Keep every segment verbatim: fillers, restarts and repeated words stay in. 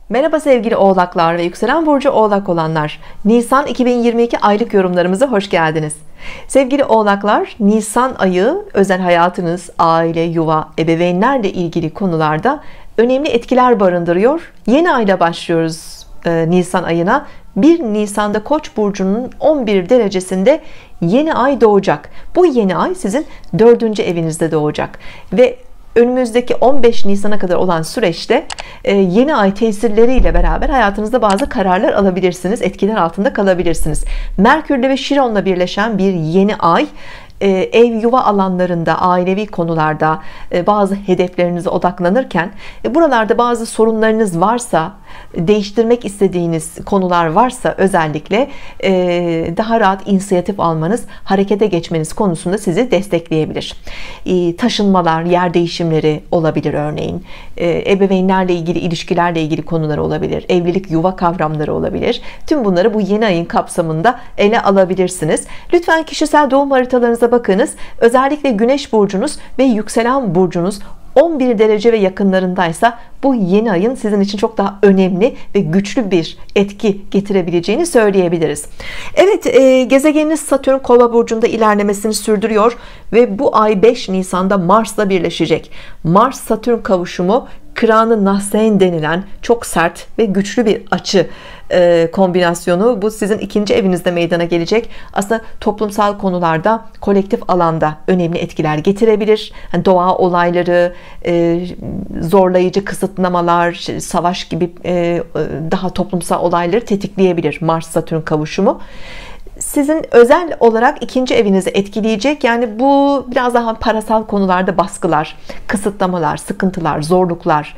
Merhaba sevgili oğlaklar ve yükselen burcu oğlak olanlar, Nisan iki bin yirmi iki aylık yorumlarımıza hoş geldiniz. Sevgili oğlaklar, Nisan ayı özel hayatınız, aile, yuva, ebeveynlerle ilgili konularda önemli etkiler barındırıyor. Yeni ayla başlıyoruz e, Nisan ayına. bir Nisan'da Koç burcunun on bir derecesinde yeni ay doğacak. Bu yeni ay sizin dördüncü evinizde doğacak ve önümüzdeki on beş Nisan'a kadar olan süreçte yeni ay tesirleriyle beraber hayatınızda bazı kararlar alabilirsiniz, etkiler altında kalabilirsiniz. Merkürle ve Şiron'la birleşen bir yeni ay ev yuva alanlarında, ailevi konularda bazı hedeflerinize odaklanırken buralarda bazı sorunlarınız varsa, değiştirmek istediğiniz konular varsa özellikle daha rahat inisiyatif almanız, harekete geçmeniz konusunda sizi destekleyebilir. Taşınmalar, yer değişimleri olabilir örneğin. Ebeveynlerle ilgili, ilişkilerle ilgili konular olabilir. Evlilik, yuva kavramları olabilir. Tüm bunları bu yeni ayın kapsamında ele alabilirsiniz. Lütfen kişisel doğum haritalarınıza bakınız. Özellikle Güneş burcunuz ve yükselen burcunuz on bir derece ve yakınlarındaysa bu yeni ayın sizin için çok daha önemli ve güçlü bir etki getirebileceğini söyleyebiliriz. Evet, e, gezegeniniz Satürn Kova burcunda ilerlemesini sürdürüyor ve bu ay beş Nisan'da Mars'la birleşecek. Mars Satürn kavuşumu Kıranı Nahseyn denilen çok sert ve güçlü bir açı e, kombinasyonu. Bu sizin ikinci evinizde meydana gelecek. Aslında toplumsal konularda, kolektif alanda önemli etkiler getirebilir. Yani doğa olayları, e, zorlayıcı kısıtlamalar, savaş gibi e, daha toplumsal olayları tetikleyebilir Mars Satürn kavuşumu. Sizin özel olarak ikinci evinizi etkileyecek. Yani bu biraz daha parasal konularda baskılar, kısıtlamalar, sıkıntılar, zorluklar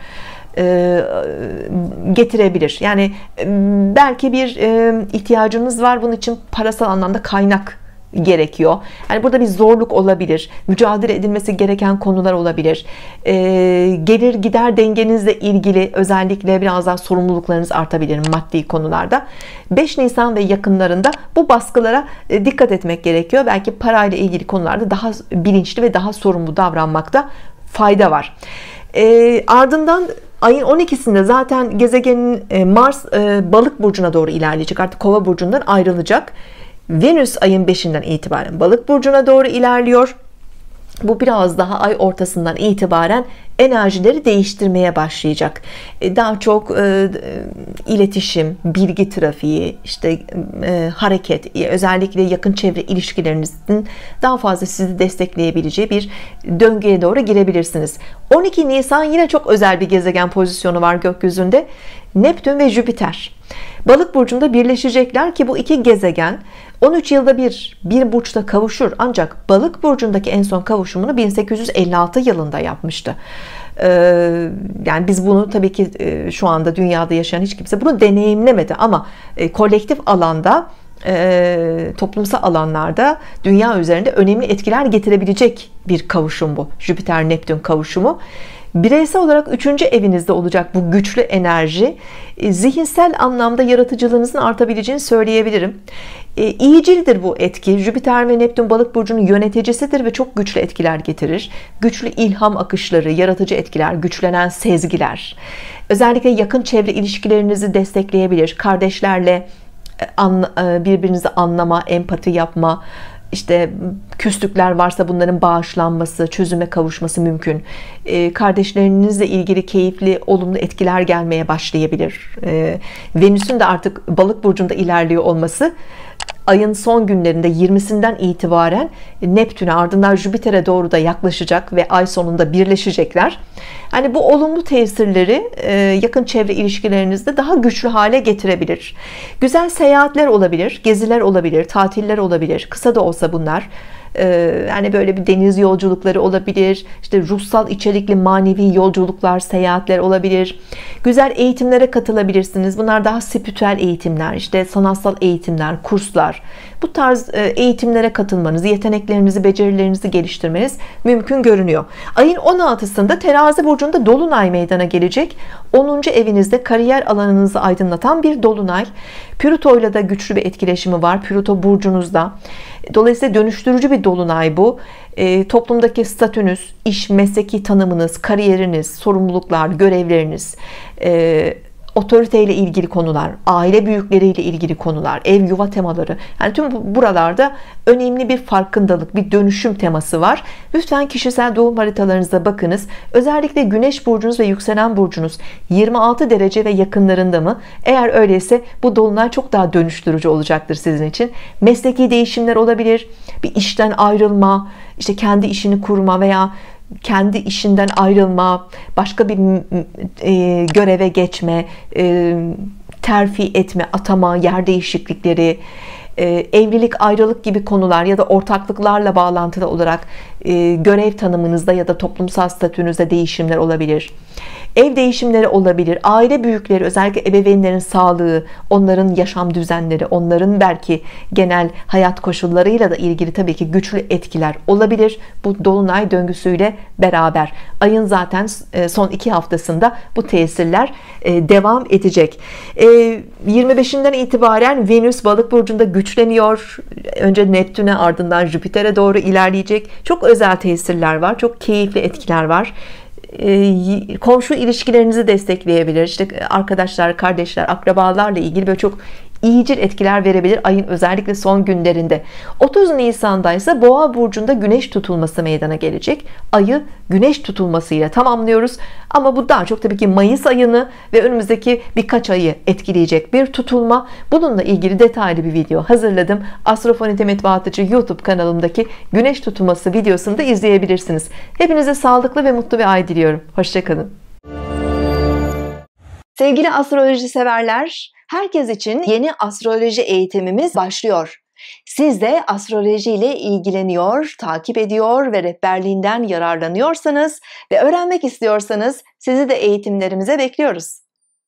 getirebilir. Yani belki bir ihtiyacınız var, bunun için parasal anlamda kaynak gerekiyor. Yani burada bir zorluk olabilir, mücadele edilmesi gereken konular olabilir. Ee, gelir gider dengenizle ilgili özellikle biraz daha sorumluluklarınız artabilir maddi konularda. beş Nisan ve yakınlarında bu baskılara dikkat etmek gerekiyor. Belki parayla ilgili konularda daha bilinçli ve daha sorumlu davranmakta fayda var. Ee, ardından ayın on ikisinde zaten gezegenin Mars Balık burcuna doğru ilerleyecek. Artık Kova burcundan ayrılacak. Venüs ayın beşinden itibaren Balık burcuna doğru ilerliyor. Bu biraz daha ay ortasından itibaren enerjileri değiştirmeye başlayacak. Daha çok e, iletişim, bilgi trafiği, işte e, hareket, özellikle yakın çevre ilişkilerinizin daha fazla sizi destekleyebileceği bir döngüye doğru girebilirsiniz. on iki Nisan yine çok özel bir gezegen pozisyonu var gökyüzünde. Neptün ve Jüpiter Balık burcunda birleşecekler ki bu iki gezegen on üç yılda bir bir burçta kavuşur. Ancak Balık burcundaki en son kavuşumunu bin sekiz yüz elli altı yılında yapmıştı. Ee, yani biz bunu tabii ki e, şu anda dünyada yaşayan hiç kimse bunu deneyimlemedi ama e, kolektif alanda, e, toplumsal alanlarda dünya üzerinde önemli etkiler getirebilecek bir kavuşum bu. Jüpiter Neptün kavuşumu. Bireysel olarak üçüncü evinizde olacak bu güçlü enerji. Zihinsel anlamda yaratıcılığınızın artabileceğini söyleyebilirim. E, iyicildir bu etki. Jüpiter ve Neptün Balık burcunun yöneticisidir ve çok güçlü etkiler getirir. Güçlü ilham akışları, yaratıcı etkiler, güçlenen sezgiler. Özellikle yakın çevre ilişkilerinizi destekleyebilir. Kardeşlerle birbirinizi anlama, empati yapma, İşte küslükler varsa bunların bağışlanması, çözüme kavuşması mümkün. Ee, kardeşlerinizle ilgili keyifli, olumlu etkiler gelmeye başlayabilir. Ee, Venüs'ün de artık Balık burcunda ilerliyor olması ayın son günlerinde yirmisinden itibaren Neptün'e, ardından Jüpiter'e doğru da yaklaşacak ve ay sonunda birleşecekler. Yani bu olumlu tesirleri yakın çevre ilişkilerinizde daha güçlü hale getirebilir. Güzel seyahatler olabilir, geziler olabilir, tatiller olabilir. Kısa da olsa bunlar. Yani böyle bir deniz yolculukları olabilir, işte ruhsal içerikli manevi yolculuklar, seyahatler olabilir. Güzel eğitimlere katılabilirsiniz. Bunlar daha spiritüel eğitimler, işte sanatsal eğitimler, kurslar. Bu tarz eğitimlere katılmanız, yeteneklerinizi, becerilerinizi geliştirmeniz mümkün görünüyor. Ayın on altısında Terazi burcunda dolunay meydana gelecek. onuncu evinizde kariyer alanınızı aydınlatan bir dolunay. Plüto ile de güçlü bir etkileşimi var. Plüto burcunuzda. Dolayısıyla dönüştürücü bir dolunay bu. E, toplumdaki statünüz, iş, mesleki tanımınız, kariyeriniz, sorumluluklar, görevleriniz, e, otoriteyle ilgili konular, aile büyükleriyle ilgili konular, ev yuva temaları, yani tüm buralarda önemli bir farkındalık, bir dönüşüm teması var. Lütfen kişisel doğum haritalarınıza bakınız. Özellikle güneş burcunuz ve yükselen burcunuz yirmi altı derece ve yakınlarında mı? Eğer öyleyse bu dolunay çok daha dönüştürücü olacaktır sizin için. Mesleki değişimler olabilir, bir işten ayrılma, işte kendi işini kurma veya kendi işinden ayrılma, başka bir e, göreve geçme, e, terfi etme, atama, yer değişiklikleri, e, evlilik, ayrılık gibi konular ya da ortaklıklarla bağlantılı olarak e, görev tanımınızda ya da toplumsal statünüzde değişimler olabilir. Ev değişimleri olabilir. Aile büyükleri, özellikle ebeveynlerin sağlığı, onların yaşam düzenleri, onların belki genel hayat koşullarıyla da ilgili tabii ki güçlü etkiler olabilir. Bu dolunay döngüsüyle beraber ayın zaten son iki haftasında bu tesirler devam edecek. yirmi beşinden itibaren Venüs Balık burcunda güçleniyor. Önce Neptün'e, ardından Jüpiter'e doğru ilerleyecek. Çok özel tesirler var. Çok keyifli etkiler var. Komşu ilişkilerinizi destekleyebilir. İşte arkadaşlar, kardeşler, akrabalarla ilgili böyle çok iyicil etkiler verebilir ayın özellikle son günlerinde. otuz Nisan'da ise Boğa burcunda güneş tutulması meydana gelecek. Ayı güneş tutulmasıyla tamamlıyoruz. Ama bu daha çok tabii ki Mayıs ayını ve önümüzdeki birkaç ayı etkileyecek bir tutulma. Bununla ilgili detaylı bir video hazırladım. Astrofonite Matbaatıcı YouTube kanalımdaki güneş tutulması videosunu da izleyebilirsiniz. Hepinize sağlıklı ve mutlu bir ay diliyorum. Hoşça kalın. Sevgili astroloji severler, herkes için yeni astroloji eğitimimiz başlıyor. Siz de astroloji ile ilgileniyor, takip ediyor ve rehberliğinden yararlanıyorsanız ve öğrenmek istiyorsanız sizi de eğitimlerimize bekliyoruz.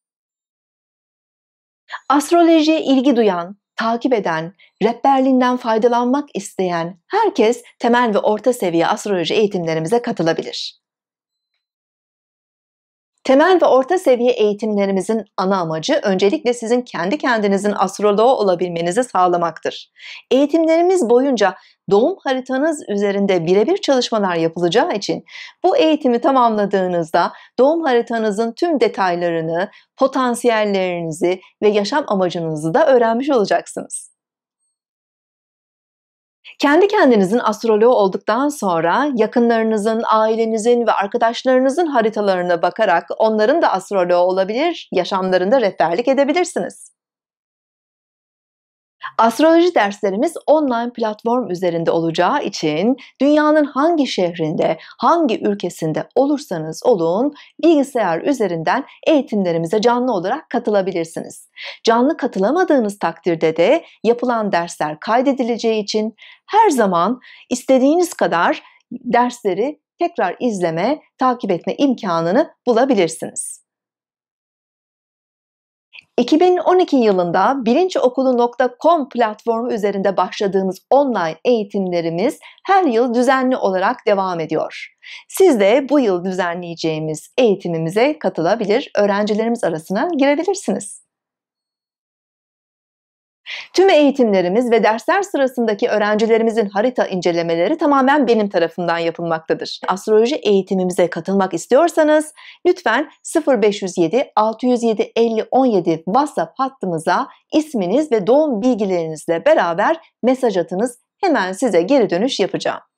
Astrolojiye ilgi duyan, takip eden, rehberliğinden faydalanmak isteyen herkes temel ve orta seviye astroloji eğitimlerimize katılabilir. Temel ve orta seviye eğitimlerimizin ana amacı öncelikle sizin kendi kendinizin astroloğu olabilmenizi sağlamaktır. Eğitimlerimiz boyunca doğum haritanız üzerinde birebir çalışmalar yapılacağı için bu eğitimi tamamladığınızda doğum haritanızın tüm detaylarını, potansiyellerinizi ve yaşam amacınızı da öğrenmiş olacaksınız. Kendi kendinizin astroloğu olduktan sonra yakınlarınızın, ailenizin ve arkadaşlarınızın haritalarına bakarak onların da astroloğu olabilir, yaşamlarında rehberlik edebilirsiniz. Astroloji derslerimiz online platform üzerinde olacağı için dünyanın hangi şehrinde, hangi ülkesinde olursanız olun bilgisayar üzerinden eğitimlerimize canlı olarak katılabilirsiniz. Canlı katılamadığınız takdirde de yapılan dersler kaydedileceği için her zaman istediğiniz kadar dersleri tekrar izleme, takip etme imkanını bulabilirsiniz. iki bin on iki yılında bilinçokulu nokta com platformu üzerinde başladığımız online eğitimlerimiz her yıl düzenli olarak devam ediyor. Siz de bu yıl düzenleyeceğimiz eğitimimize katılabilir, öğrencilerimiz arasına girebilirsiniz. Tüm eğitimlerimiz ve dersler sırasındaki öğrencilerimizin harita incelemeleri tamamen benim tarafımdan yapılmaktadır. Astroloji eğitimimize katılmak istiyorsanız lütfen sıfır beş yüz yedi altı yüz yedi elli on yedi WhatsApp hattımıza isminiz ve doğum bilgilerinizle beraber mesaj atınız. Hemen size geri dönüş yapacağım.